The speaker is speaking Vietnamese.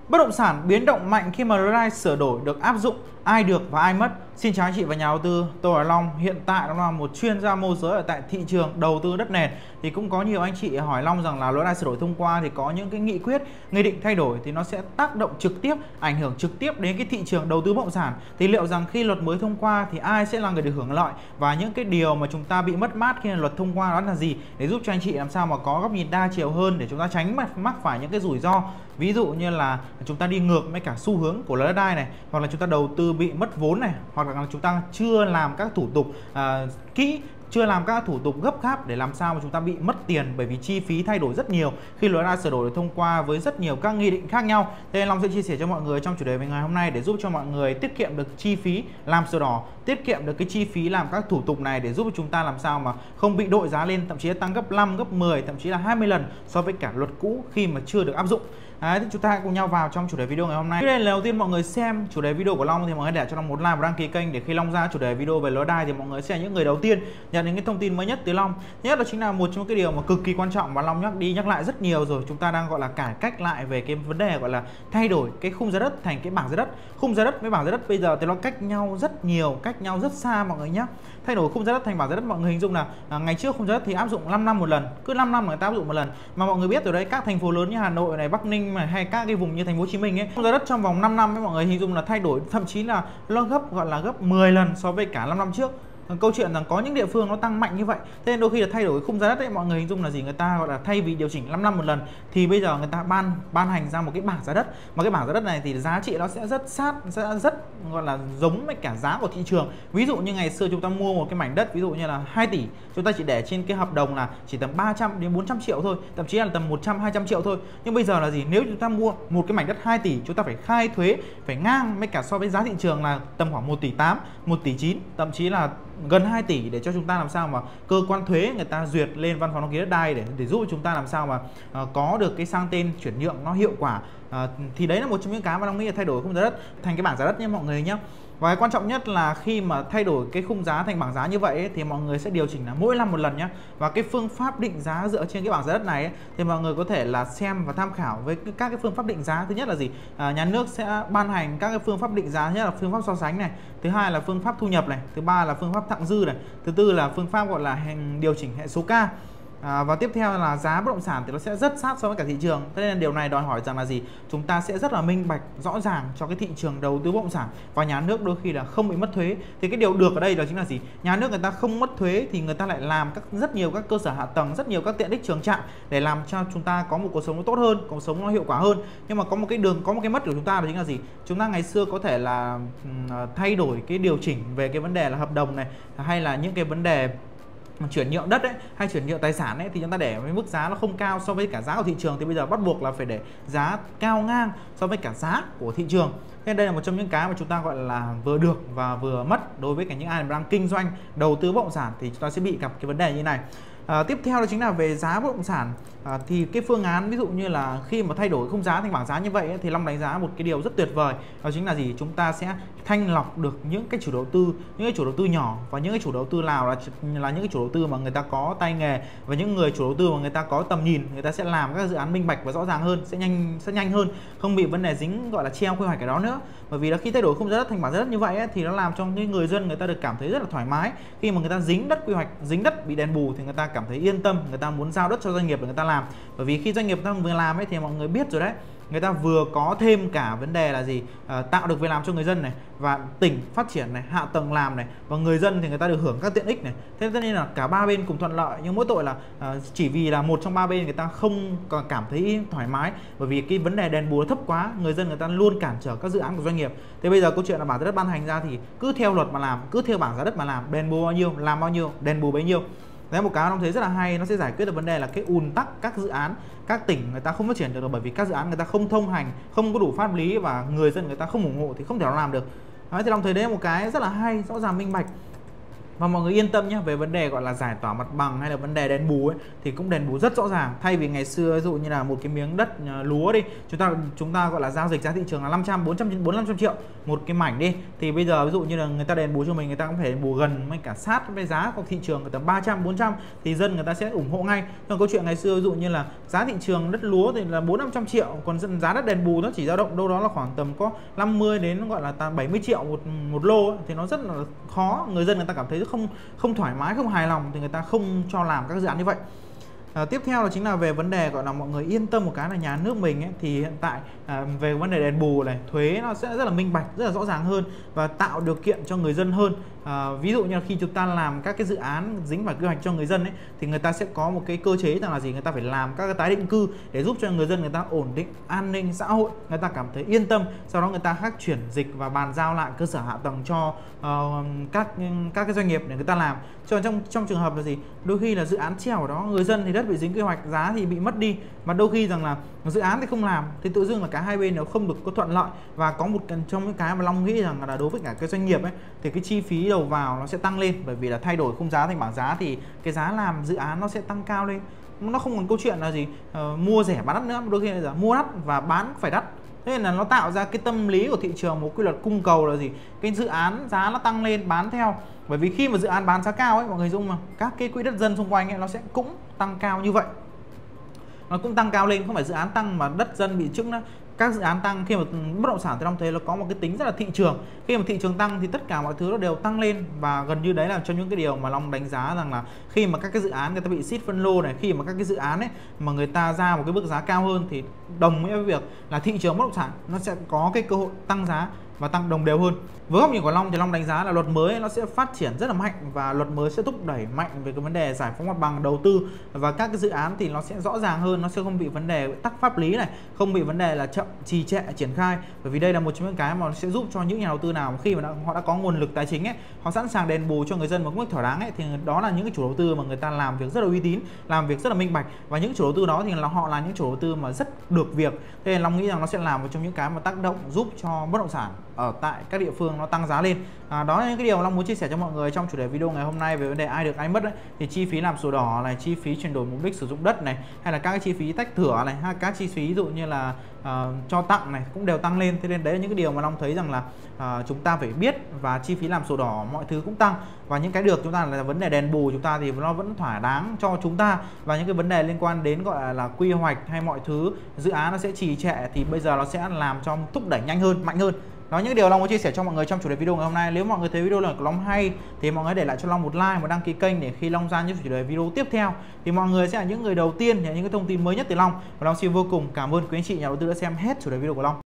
Bất động sản biến động mạnh khi mà luật sửa đổi được áp dụng, ai được và ai mất. Xin chào anh chị và nhà đầu tư, tôi là Long. Hiện tại Long là một chuyên gia môi giới ở tại thị trường đầu tư đất nền. Thì cũng có nhiều anh chị hỏi Long rằng là luật sửa đổi thông qua thì có những cái nghị quyết, nghị định thay đổi thì nó sẽ tác động trực tiếp, ảnh hưởng trực tiếp đến cái thị trường đầu tư bất động sản. Thì liệu rằng khi luật mới thông qua thì ai sẽ là người được hưởng lợi, và những cái điều mà chúng ta bị mất mát khi luật thông qua đó là gì, để giúp cho anh chị làm sao mà có góc nhìn đa chiều hơn, để chúng ta tránh mắc phải những cái rủi ro. Ví dụ như là chúng ta đi ngược với cả xu hướng của luật đất đai này, hoặc là chúng ta đầu tư bị mất vốn này, hoặc là chúng ta chưa làm các thủ tục kỹ, chưa làm các thủ tục gấp gáp để làm sao mà chúng ta bị mất tiền, bởi vì chi phí thay đổi rất nhiều khi luật sửa đổi được thông qua với rất nhiều các nghị định khác nhau. Thế nên Long sẽ chia sẻ cho mọi người trong chủ đề về ngày hôm nay để giúp cho mọi người tiết kiệm được chi phí làm sổ đỏ, tiết kiệm được cái chi phí làm các thủ tục này, để giúp chúng ta làm sao mà không bị đội giá lên, thậm chí là tăng gấp 5, gấp 10, thậm chí là 20 lần so với cả luật cũ khi mà chưa được áp dụng. Đấy, thì chúng ta hãy cùng nhau vào trong chủ đề video ngày hôm nay. Đây là đầu tiên mọi người xem chủ đề video của Long thì mọi người để cho Long một like và đăng ký kênh, để khi Long ra chủ đề video về luật đai thì mọi người sẽ là những người đầu tiên nhận đến cái thông tin mới nhất từ Long. Nhất đó chính là một trong cái điều mà cực kỳ quan trọng mà Long nhắc đi nhắc lại rất nhiều rồi. Chúng ta đang gọi là cải cách lại về cái vấn đề gọi là thay đổi cái khung giá đất thành cái bảng giá đất. Khung giá đất với bảng giá đất bây giờ thì nó cách nhau rất nhiều, cách nhau rất xa mọi người nhé. Thay đổi khung giá đất thành bảng giá đất, mọi người hình dung là ngày trước khung giá đất thì áp dụng 5 năm một lần, cứ 5 năm người ta áp dụng một lần. Mà mọi người biết rồi đấy, các thành phố lớn như Hà Nội này, Bắc Ninh này, hay các cái vùng như thành phố Hồ Chí Minh ấy, khung giá đất trong vòng 5 năm ấy mọi người hình dung là thay đổi, thậm chí là nó gọi là gấp 10 lần so với cả 5 năm trước. Câu chuyện rằng có những địa phương nó tăng mạnh như vậy, thế nên đôi khi là thay đổi khung giá đất ấy, mọi người hình dung là gì, người ta gọi là thay vì điều chỉnh 5 năm một lần thì bây giờ người ta ban hành ra một cái bảng giá đất, mà cái bảng giá đất này thì giá trị nó sẽ rất gọi là giống với cả giá của thị trường. Ví dụ như ngày xưa chúng ta mua một cái mảnh đất ví dụ như là 2 tỷ, chúng ta chỉ để trên cái hợp đồng là chỉ tầm 300 đến 400 triệu thôi, thậm chí là tầm 100 200 triệu thôi. Nhưng bây giờ là gì, nếu chúng ta mua một cái mảnh đất 2 tỷ, chúng ta phải khai thuế phải ngang với cả so với giá thị trường là tầm khoảng 1 tỷ 8, 1 tỷ 9, thậm chí là gần 2 tỷ, để cho chúng ta làm sao mà cơ quan thuế người ta duyệt lên văn phòng đăng ký đất đai để giúp chúng ta làm sao mà có được cái sang tên chuyển nhượng nó hiệu quả. Thì đấy là một trong những cái mà Long nghĩ là thay đổi khung giá đất thành cái bảng giá đất nha mọi người nhé. Và cái quan trọng nhất là khi mà thay đổi cái khung giá thành bảng giá như vậy ấy, thì mọi người sẽ điều chỉnh là mỗi năm một lần nhé. Và cái phương pháp định giá dựa trên cái bảng giá đất này ấy, thì mọi người có thể là xem và tham khảo với các cái phương pháp định giá. Thứ nhất là gì, nhà nước sẽ ban hành các cái phương pháp định giá, nhất là phương pháp so sánh này, thứ hai là phương pháp thu nhập này, thứ ba là phương pháp thặng dư này, thứ tư là phương pháp gọi là điều chỉnh hệ số K. Và tiếp theo là giá bất động sản thì nó sẽ rất sát so với cả thị trường. Thế nên điều này đòi hỏi rằng là gì, chúng ta sẽ rất là minh bạch rõ ràng cho cái thị trường đầu tư bất động sản, và nhà nước đôi khi là không bị mất thuế. Thì cái điều được ở đây đó chính là gì, nhà nước người ta không mất thuế thì người ta lại làm rất nhiều các cơ sở hạ tầng, rất nhiều các tiện ích trường trạm để làm cho chúng ta có một cuộc sống nó tốt hơn, cuộc sống nó hiệu quả hơn. Nhưng mà có một cái mất của chúng ta đó chính là gì, chúng ta ngày xưa có thể là thay đổi cái điều chỉnh về cái vấn đề là hợp đồng này, hay là những cái vấn đề chuyển nhượng đất ấy, hay chuyển nhượng tài sản ấy, thì chúng ta để với mức giá nó không cao so với cả giá của thị trường, thì bây giờ bắt buộc là phải để giá cao ngang so với cả giá của thị trường. Thế đây là một trong những cái mà chúng ta gọi là vừa được và vừa mất đối với cả những ai đang kinh doanh đầu tư bất động sản, thì chúng ta sẽ bị gặp cái vấn đề như này. Tiếp theo đó chính là về giá bất động sản. Thì cái phương án ví dụ như là khi mà thay đổi khung giá thành bảng giá như vậy ấy, thì Long đánh giá một cái điều rất tuyệt vời, đó chính là gì, chúng ta sẽ thanh lọc được những cái chủ đầu tư, những cái chủ đầu tư nhỏ, và những cái chủ đầu tư nào là những cái chủ đầu tư mà người ta có tay nghề, và những người chủ đầu tư mà người ta có tầm nhìn, người ta sẽ làm các dự án minh bạch và rõ ràng hơn, sẽ nhanh hơn, không bị vấn đề dính gọi là treo quy hoạch cái đó nữa. Bởi vì là khi thay đổi khung giá đất thành bảng giá đất như vậy ấy, thì nó làm cho những người dân người ta được cảm thấy rất là thoải mái. Khi mà người ta dính đất quy hoạch, dính đất bị đền bù thì người ta cảm thấy yên tâm, người ta muốn giao đất cho doanh nghiệp để người ta làm. Bởi vì khi doanh nghiệp người ta vừa làm ấy thì mọi người biết rồi đấy, người ta vừa có thêm cả vấn đề là gì, tạo được việc làm cho người dân này, và tỉnh phát triển này, hạ tầng làm này, và người dân thì người ta được hưởng các tiện ích này. Thế nên là cả ba bên cùng thuận lợi, nhưng mỗi tội là chỉ vì là một trong ba bên người ta không cảm thấy thoải mái, bởi vì cái vấn đề đền bù nó thấp quá, người dân người ta luôn cản trở các dự án của doanh nghiệp. Thế bây giờ câu chuyện là bảng giá đất ban hành ra thì cứ theo luật mà làm, cứ theo bảng giá đất mà làm, đền bù bao nhiêu làm bao nhiêu, đền bù bấy nhiêu. Đấy, một cái Long thấy rất là hay, nó sẽ giải quyết được vấn đề là cái ùn tắc các dự án, các tỉnh người ta không phát triển được, bởi vì các dự án người ta không thông hành, không có đủ pháp lý, và người dân người ta không ủng hộ thì không thể nào làm được. Đấy, thì Long thấy đấy là một cái rất là hay, rõ ràng minh bạch. Và mọi người yên tâm nhé, về vấn đề gọi là giải tỏa mặt bằng hay là vấn đề đền bù ấy, thì cũng đền bù rất rõ ràng. Thay vì ngày xưa ví dụ như là một cái miếng đất lúa đi, chúng ta gọi là giao dịch giá thị trường là 500, 400, 400 triệu một cái mảnh đi, thì bây giờ ví dụ như là người ta đền bù cho mình, người ta cũng phải đền bù gần với cả sát với giá của thị trường, tầm 300, 400 thì dân người ta sẽ ủng hộ ngay. Còn câu chuyện ngày xưa ví dụ như là giá thị trường đất lúa thì là 400, 500 triệu, còn giá đất đền bù nó chỉ dao động đâu đó là khoảng tầm có 50 đến gọi là 70 triệu một lô ấy, thì nó rất là khó, người dân người ta cảm thấy không thoải mái, không hài lòng thì người ta không cho làm các dự án như vậy. Tiếp theo là chính là về vấn đề gọi là mọi người yên tâm một cái là nhà nước mình ấy, thì hiện tại về vấn đề đền bù này, thuế nó sẽ rất là minh bạch, rất là rõ ràng hơn và tạo điều kiện cho người dân hơn. Ví dụ như là khi chúng ta làm các cái dự án dính vào quy hoạch cho người dân ấy, thì người ta sẽ có một cái cơ chế rằng là gì, người ta phải làm các cái tái định cư để giúp cho người dân người ta ổn định an ninh xã hội, người ta cảm thấy yên tâm, sau đó người ta chuyển dịch và bàn giao lại cơ sở hạ tầng cho các cái doanh nghiệp để người ta làm. Cho trong trường hợp là gì, đôi khi là dự án treo ở đó, người dân thì đất bị dính quy hoạch, giá thì bị mất đi, mà đôi khi rằng là dự án thì không làm thì tự dưng là cả hai bên nó không được có thuận lợi. Và có một trong những cái mà Long nghĩ rằng là đối với cả cái doanh nghiệp ấy, thì cái chi phí đầu vào nó sẽ tăng lên, bởi vì là thay đổi khung giá thành bảng giá thì cái giá làm dự án nó sẽ tăng cao lên. Nó không còn câu chuyện là gì mua rẻ bán đắt nữa, đôi khi là mua đắt và bán phải đắt. Thế nên là nó tạo ra cái tâm lý của thị trường, một quy luật cung cầu là gì, cái dự án giá nó tăng lên bán theo. Bởi vì khi mà dự án bán giá cao ấy, mọi người dùng mà các cái quỹ đất dân xung quanh ấy, nó sẽ cũng tăng cao như vậy, nó cũng tăng cao lên, không phải dự án tăng mà đất dân bị chững nữa. Các dự án tăng, khi mà bất động sản thì Long thấy nó có một cái tính rất là thị trường, khi mà thị trường tăng thì tất cả mọi thứ nó đều tăng lên, và gần như đấy là trong những cái điều mà Long đánh giá rằng là khi mà các cái dự án người ta bị seed phân lô này, khi mà các cái dự án ấy mà người ta ra một cái mức giá cao hơn thì đồng nghĩa với việc là thị trường bất động sản nó sẽ có cái cơ hội tăng giá và tăng đồng đều hơn. Với góc nhìn của Long thì Long đánh giá là luật mới nó sẽ phát triển rất là mạnh, và luật mới sẽ thúc đẩy mạnh về cái vấn đề giải phóng mặt bằng, đầu tư, và các cái dự án thì nó sẽ rõ ràng hơn, nó sẽ không bị vấn đề tắc pháp lý này, không bị vấn đề là chậm trì trệ triển khai. Bởi vì đây là một trong những cái mà nó sẽ giúp cho những nhà đầu tư nào khi mà họ đã có nguồn lực tài chính ấy, họ sẵn sàng đền bù cho người dân một mức thỏa đáng ấy, thì đó là những cái chủ đầu tư mà người ta làm việc rất là uy tín, làm việc rất là minh bạch, và những chủ đầu tư đó thì họ là những chủ đầu tư mà rất được việc. Thế nên Long nghĩ rằng nó sẽ là một trong những cái mà tác động giúp cho bất động sản ở tại các địa phương nó tăng giá lên. Đó là những cái điều Long muốn chia sẻ cho mọi người trong chủ đề video ngày hôm nay về vấn đề ai được ai mất đấy. Thì chi phí làm sổ đỏ này, chi phí chuyển đổi mục đích sử dụng đất này, hay là các cái chi phí tách thửa này, hay các chi phí ví dụ như là cho tặng này cũng đều tăng lên. Thế nên đấy là những cái điều mà Long thấy rằng là chúng ta phải biết, và chi phí làm sổ đỏ mọi thứ cũng tăng, và những cái được chúng ta là vấn đề đền bù chúng ta thì nó vẫn thỏa đáng cho chúng ta, và những cái vấn đề liên quan đến gọi là quy hoạch hay mọi thứ dự án nó sẽ trì trệ thì bây giờ nó sẽ làm cho thúc đẩy nhanh hơn, mạnh hơn. Đó, những điều Long muốn chia sẻ cho mọi người trong chủ đề video ngày hôm nay. Nếu mọi người thấy video này của Long hay thì mọi người để lại cho Long một like, một đăng ký kênh để khi Long ra những chủ đề video tiếp theo thì mọi người sẽ là những người đầu tiên nhận những cái thông tin mới nhất từ Long. Và Long xin vô cùng cảm ơn quý anh chị nhà đầu tư đã xem hết chủ đề video của Long.